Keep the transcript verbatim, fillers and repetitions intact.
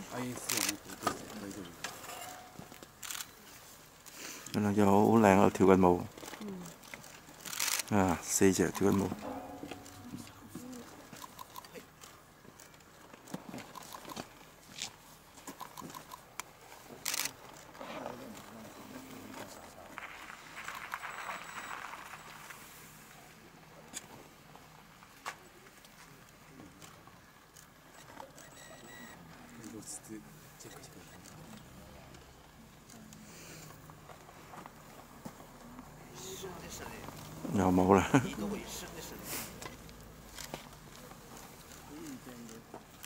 アイエス を持ってると大丈夫。 原來就好靚啊！跳緊舞。啊，四隻跳緊舞。 露出チェックしてください。 一瞬でしたね。 又冇啦。 いいとこ一瞬でしたね。